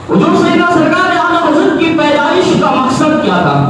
حضور سیدنا سرکار اعلیٰ حضرت کی پیدائش کا مقصد کیا تھا؟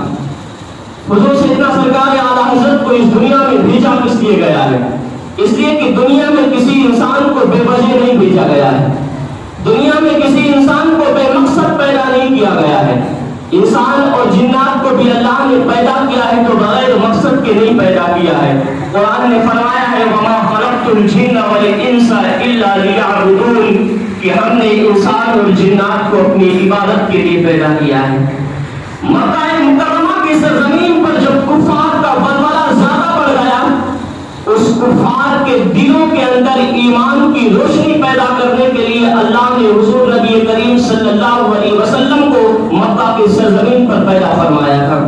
حضور سیدنا سرکار اعلیٰ حضرت کو اس دنیا میں بھیجا کس لیے گیا ہے؟ اس لیے کہ دنیا میں کسی انسان کو بے وجہ نہیں بھیجا گیا ہے، دنیا میں کسی انسان کو بے مقصد پیدا نہیں کیا گیا ہے۔ انسان اور جنات کو بھی اللہ نے پیدا کیا ہے تو بغیر مقصد کے نہیں پیدا کیا ہے۔ قرآن نے فرمایا ہے وَمَا خَلَقْتُ الْجِنَّ وَالْإِنسَ إِلَّا لِيَعْبُدُونِ کہ ہم نے انسان اور جنات کو اپنی عبادت کے لیے پیدا کیا ہے۔ مکہ مکرمہ کی سرزمین پر جب کفار کا بلبلہ زیادہ بڑھ گیا، اس کفار کے دلوں کے اندر ایمان کی روشنی پیدا کرنے کے لیے اللہ نے حضور نبی کریم صلی اللہ علیہ وسلم کو مکہ کی سرزمین پر پیدا فرمایا تھا۔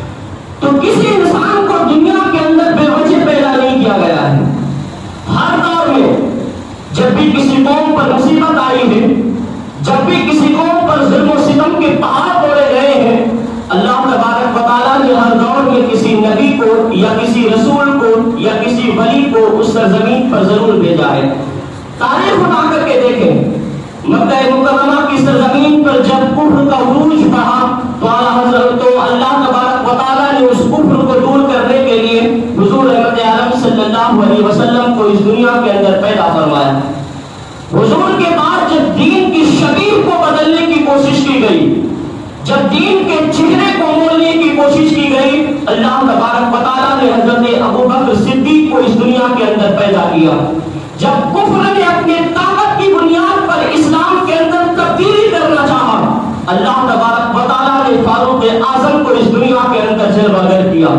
تو کسی انسان کو دنیا کے اندر بے وجہ پیدا نہیں کیا گیا ہے۔ ہر دور میں جب بھی کسی قوم پر مصیبت آئی ہے، جب بھی کسی قوم پر ظلم و ستم کے پہاڑ توڑے گئے ہیں، اللہ تبارک و تعالیٰ نے ہر دور میں کسی نبی کو یا کسی رسول کو یا کسی ولی کو اس سرزمین پر ضرور بھیجا ہے۔ تاریخ اٹھا کر کے دیکھیں، مکہ مکرمہ کی سرزمین پر جب کفر کا عروج بڑھا تو اللہ تبارک و تعالیٰ نے اس کفر کو دور کرنے کے لیے حضور رحمت عالم صلی اللہ علیہ وسلم کو اس دنیا کے اندر پیدا فرمایا۔ حضور کے بعد جب دین کی شکل کو بدلنے کی کوشش کی گئی، جب دین کے چہرے کو موڑنے کی کوشش کی گئی، اللہ تبارک و تعالیٰ نے حضرت ابوبکر صدیق کو اس دنیا کے اندر پیدا کیا۔ جب کفر نے اپنے طاقت کی بنیاد پر اسلام کے اندر تبدیلی کرنا چاہا، اللہ تبارک و تعالیٰ نے فاروق اعظم کو اس دنیا کے اندر جلوہ گر کیا۔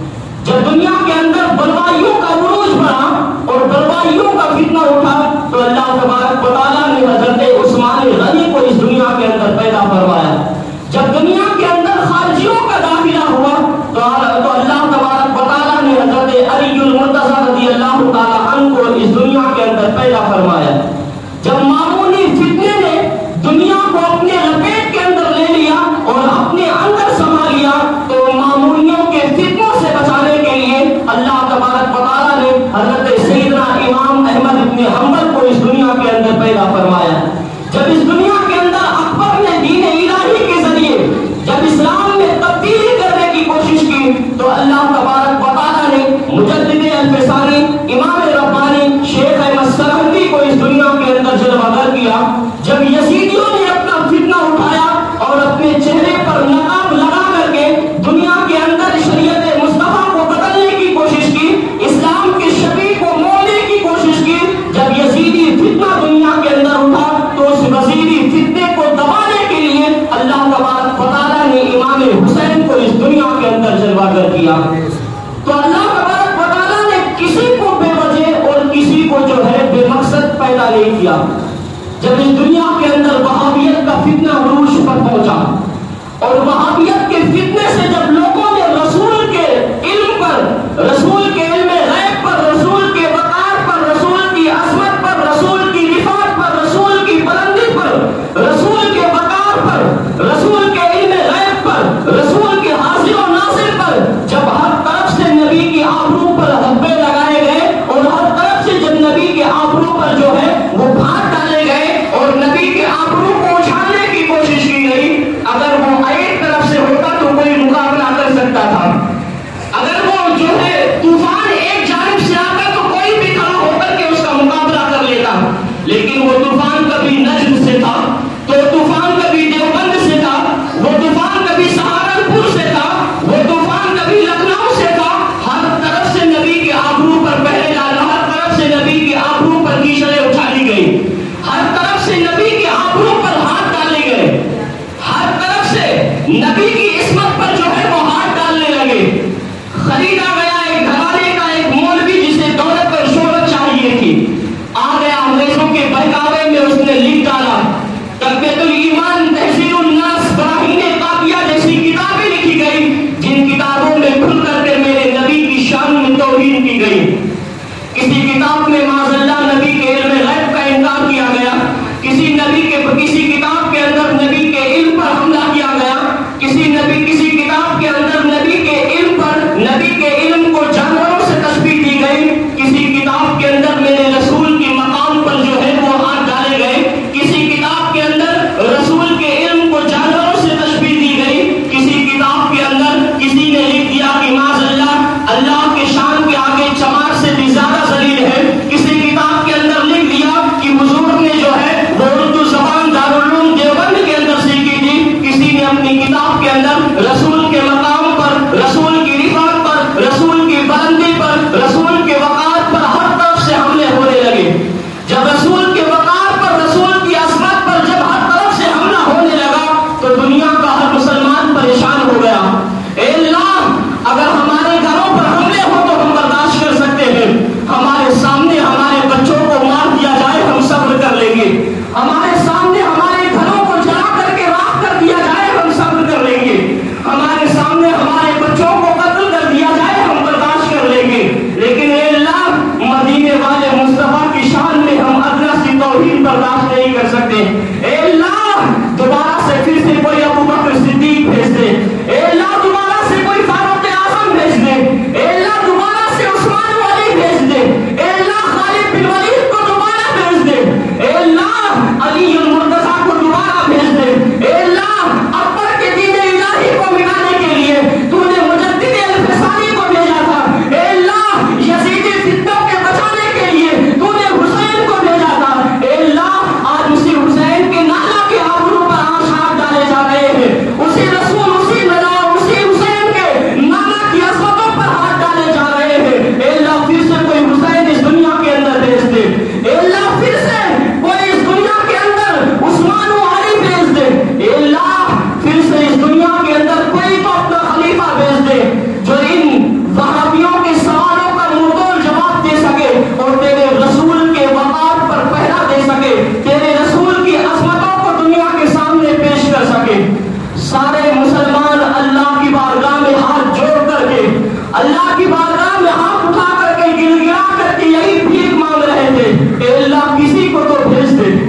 جب دنیا کے اندر بلوائیوں کا عروج بڑھا اور بلوائیوں کا فتنہ اٹھا تو اللہ تبارک و تعالیٰ نے حضرت عثمان غنی کو اس دنیا کے اندر پیدا فرمایا۔ جب دنیا کے اندر خارجیوں کا داخلہ ہوا تو اللہ تبارک و تعالیٰ نے حضرت علی المرتضیٰ رضی اللہ تعالیٰ عنہ کو اس دنیا کے اندر پیدا فرمایا۔ جب معمولی فتنے نے دنیا کو اپنے لپیٹ کے اندر لے لیا اور اپنے اندر سما لیا تو معمولیوں کے فتنوں سے بچانے کے لیے اللہ تبارک و تعالیٰ نے حضرت سیدنا امام احمد ابن حنبل کو اس دنیا کے اندر پیدا فرمایا۔ جب اس دنیا کے اندر اکبر نے دین الہی کے ذریعے جب اسلام میں تبدیلی کرنے کی کوشش کی تو اللہ تبارک و تعالیٰ نے مجدد الفسانی امام ربانی شیخ احمد سرہندی کو اس دنیا کے اندر جلوہ گر کیا۔ جب یزیدیوں نے اپنا فتنہ اٹھایا اور اپنے چہرے پر نقاب لگا کر کے دنیا کے اندر شریعت مصطفیٰ کو بدلنے کی کوشش کی، اسلام کے شفیع کو موڑنے کی کوشش کی، جب یزیدی فتنہ دنیا کے اندر اٹھا تو اس یزیدی فتنے کو دبانے کے لیے اللہ تبارک و تعالیٰ نے امام حسین کو اس دنیا کے اندر جلوہ گر کیا۔ تو اللہ تبارک و تعالیٰ نے کسی کو بے وجہ اور کسی کو جو ہے بے مقصد پیدا نہیں کیا۔ جب اس دنیا کے اندر وہابیت کا فتنہ عروج پر پہنچا اور وہابیت کے فتنے سے جب لوگوں نے رسول کے علم پر، رسول کے علم غیب پر، رسول کے وقار پر، رسول کی عظمت پر، رسول کی رفعت پر، رسول کی بلندی پر، رسول کے وقار پر، رسول کے علم غیب پر، رسول کے حاضر و ناصر پر جب ہر طرف سے نبی کی آبرو پر حبے لگائے گئے اور ہر طرف سے جب نبی کے آبرو پر جو ہے وہ بھاگ ڈالے گئے اور نبی کے آبرو کو اچھالنے کی کوشش کی گئی، اگر وہ ایک طرف سے ہوتا تو کوئی مقابلہ کر سکتا تھا، اگر وہ جو ہے طوفان ایک جانب سے آتا تو کوئی بھی کھڑا ہو کر کے اس کا مقابلہ کر لیتا، لیکن وہ طوفان کبھی نجد سے تھا تو طوفان کبھی دیوبند سے تھا، وہ طوفان کبھی سہارنپور سے تھا، وہ طوفان کبھی لکھنؤ سے تھا، ہر طرف سے نبی کے آبرو پر پہرے ڈالا، ہر طرف سے نبی کے آبرو پر کیچڑیں اچھالی گئی، ہر طرف سے نبی کے آبرو پر ہاتھ ڈالے گئے، ہر طرف سے نبی کی عصمت پر جو ہے وہ ہاتھ ڈالنے لگے۔ خریدا گیا ایک گھرانے کا ایک مولوی جسے دولت اور شہرت چاہیے تھی، آ گیا انگریزوں کے بہکاوے میں اس نے لکھ ڈالا تقویۃ الایمان تحصیل الناس براہین کافیہ جیسی کتابیں لکھی گئی جن کتابوں میں کھل کر کے میرے نبی کی شان میں توہین کی گئی۔ کسی کتاب میں معاذ اللہ نبی کے علم غیب کا انکار کیا گیا، کسی کتاب کے اندر نبی کے علم پر حملہ کیا گیا، کسی کتاب کے اندر نبی کے علم پر، نبی کے علم کو جانوروں سے تشبیہ دی گئی، کسی کتاب کے اندر میرے رسول کی مقام پر جو ہے وہ ہاتھ ڈالے گئے، کسی کتاب کے اندر رسول کے علم رسول کے مقام پر، رسول کی رفعت پر، رسول کی بلندی پر، رسول کے وقار پر ہر طرف سے حملے ہونے لگے۔ جب رسول کے وقار پر، رسول کی عظمت پر جب ہر طرف سے حملہ ہونے لگا تو دنیا کا ہر مسلمان پریشان ہو گیا۔ اے اللہ، اگر ہمارے گھروں پر حملے ہو تو ہم برداشت کر سکتے ہیں، ہمارے سامنے ہمارے بچوں کو مار دیا جائے ہم صبر کر لیں گے، ہمارے سامنے ہمارے گھروں کو جلا کر کے راکھ کر دیا جائے ہم صبر کر لیں گے، ہمارے سامنے ہمارے بچوں کو قتل کر دیا جائے ہم برداشت کر لیں گے، لیکن اے اللہ، مدینے والے مصطفیٰ کی شان میں ہم ادنا سی توہین برداشت نہیں کر سکتے۔ اے اللہ، دوبارہ سے پھر سے کوئی ابو بکر صدیق بھیج دے، اے اللہ دوبارہ سے کوئی فاروق اعظم بھیج دے، اے اللہ دوبارہ سے عثمان غنی بھیج دے، اے اللہ خالد بن ولید کو دوبارہ بھیج دے، اے اللہ علی المرتضیٰ کو دوبارہ بھیج دے، اے اللہ اکبر کے دین الہی کو مٹانے کے لیے تو نے مجدد الفسانی کو بھیجا تھا، اے اللہ یزید فتنوں کے بچانے کے لیے تو نے حسین کو بھیجا تھا، اے اللہ آج اسی حسین کے نانا کے آبرو پر آشار ڈالے جا رہے ہیں، اسی رسول اسی ندا اسی حسین کے نانا کی عظمتوں پر ہاتھ ڈالے جا رہے ہیں۔ اے اللہ پھر سے کوئی حسین اس دنیا کے اندر بھیج دے، اے اللہ پھر سے کوئی اس دنیا کے اندر عثمان و علی بھیج دے، اے اللہ پھر سے اس دنیا کے اندر کوئی تو اپنا خلیفہ بھیج دے جو ان وہابیوں کے سوالوں کا منہ توڑ جواب دے سکے اور تیرے رسول کے وقار پر پہرا دے سکے، تیرے رسول کی عظمتوں کو دنیا کے سامنے پیش کر سکے۔ سارے مسلمان اللہ کی بارگاہ میں ہاتھ جوڑ کر کے، اللہ کی بارگاہ میں ہاتھ اٹھا کر کے گڑ گڑا کر کے یہی بھیک مانگ رہے تھے، اے اللہ کسی کو تو بھیج دے،